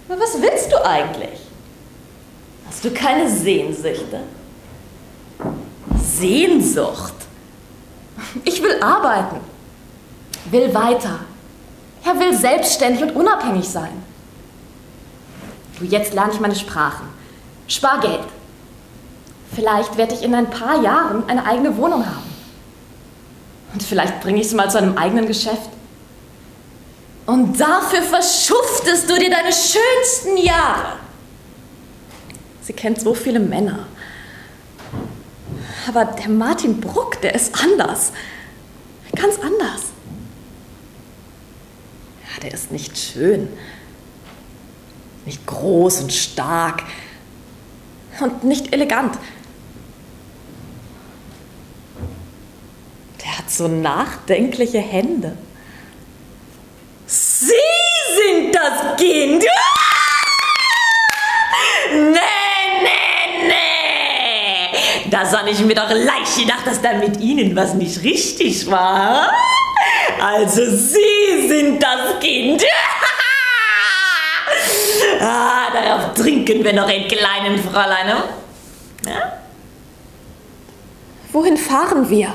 Aber was willst du eigentlich? Hast du keine Sehnsüchte? Sehnsucht? Ich will arbeiten, will weiter. Ja, will selbstständig und unabhängig sein. Du, jetzt lerne ich meine Sprachen. Spar Geld. Vielleicht werde ich in ein paar Jahren eine eigene Wohnung haben. Und vielleicht bringe ich es mal zu einem eigenen Geschäft. Und dafür verschuftest du dir deine schönsten Jahre. Sie kennt so viele Männer. Aber der Martin Bruck, der ist anders. Ganz anders. Ja, der ist nicht schön. Nicht groß und stark. Und nicht elegant. Der hat so nachdenkliche Hände. Sie sind das Kind! Nee! Das habe ich mir doch leicht gedacht, dass da mit Ihnen was nicht richtig war. Also Sie sind das Kind. Darauf trinken wir noch ein kleinen Fräulein. Ja? Wohin fahren wir?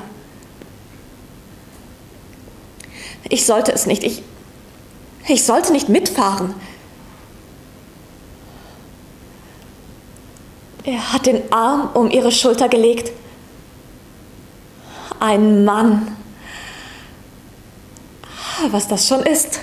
Ich sollte es nicht. Ich sollte nicht mitfahren. Er hat den Arm um ihre Schulter gelegt. Ein Mann. Was das schon ist.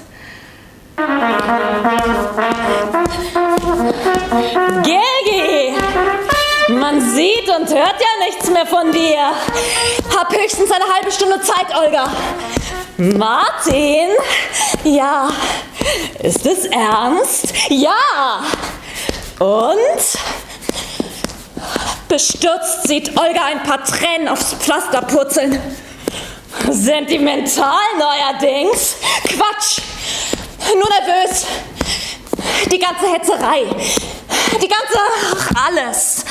Gergi! Man sieht und hört ja nichts mehr von dir. Hab höchstens eine halbe Stunde Zeit, Olga. Martin? Ja. Ist es ernst? Ja. Und? Bestürzt sieht Olga ein paar Tränen aufs Pflaster purzeln. Sentimental neuerdings? Quatsch! Nur nervös. Die ganze Hetzerei. Die ganze... alles.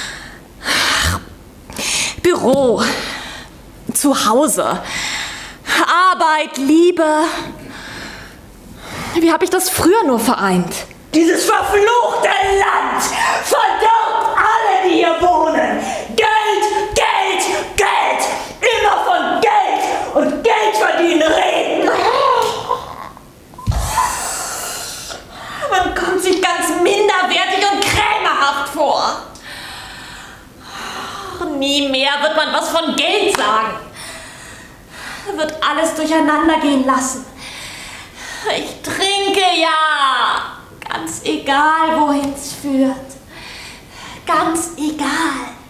Büro. Zu Hause. Arbeit, Liebe. Wie habe ich das früher nur vereint? Dieses verfluchte Land verdirbt alle, die hier wohnen. Geld, Geld, Geld. Immer von Geld und Geld verdienen reden. Man kommt sich ganz minderwertig und krämerhaft vor. Nie mehr wird man was von Geld sagen. Wird alles durcheinander gehen lassen. Ich trinke ja. Ganz egal, wohin es führt. Ganz egal.